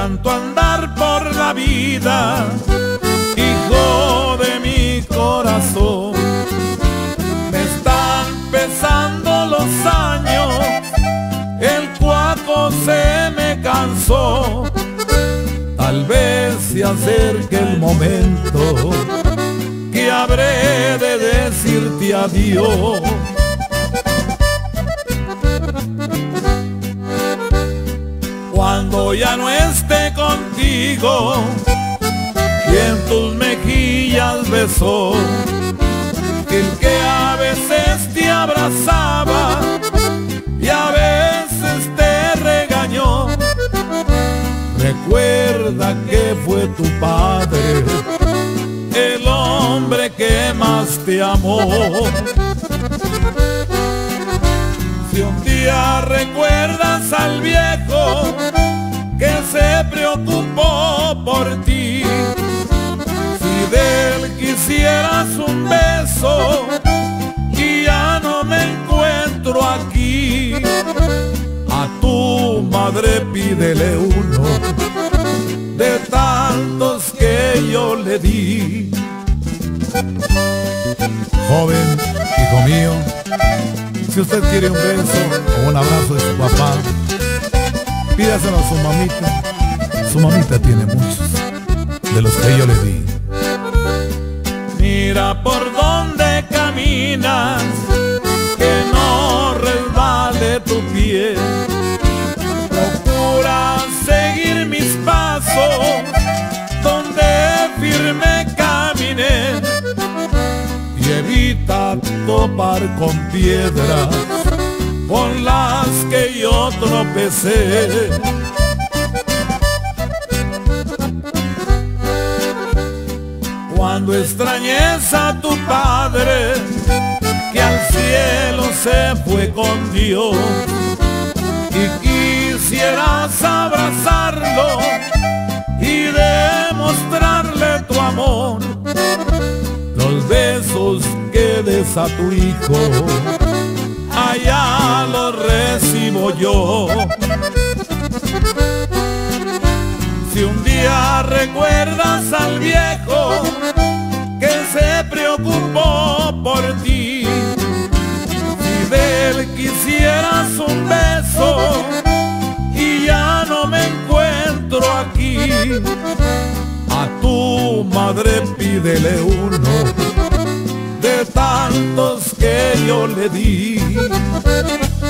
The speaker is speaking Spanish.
tanto andar por la vida, hijo de mi corazón. Me están pesando los años, el cuaco se me cansó. Tal vez se acerque el momento que habré de decirte adiós. Cuando ya no esté contigo, quien tus mejillas besó, el que a veces te abrazaba y a veces te regañó. Recuerda que fue tu padre, el hombre que más te amó. Si un día recuerdas al viejo que se preocupó por ti, si de él quisieras un beso y ya no me encuentro aquí, a tu madre pídele uno de tantos que yo le di. Joven, hijo mío, si usted quiere un beso o un abrazo de su papá, pídaselo a su mamita. Su mamita tiene muchos de los que yo le di. Mira por dónde caminas, que no resbale tu pie. Procura seguir mis pasos donde firme caminé, y evita topar con piedras con las que yo tropecé. Cuando extrañes a tu padre, que al cielo se fue con Dios, y quisieras abrazarlo y demostrarle tu amor, los besos que des a tu hijo, allá los recibo yo. Si un día recuerdas al viejo que se preocupó por ti, si de él quisieras un beso y ya no me encuentro aquí, a tu madre pídele uno de tantos que yo le di.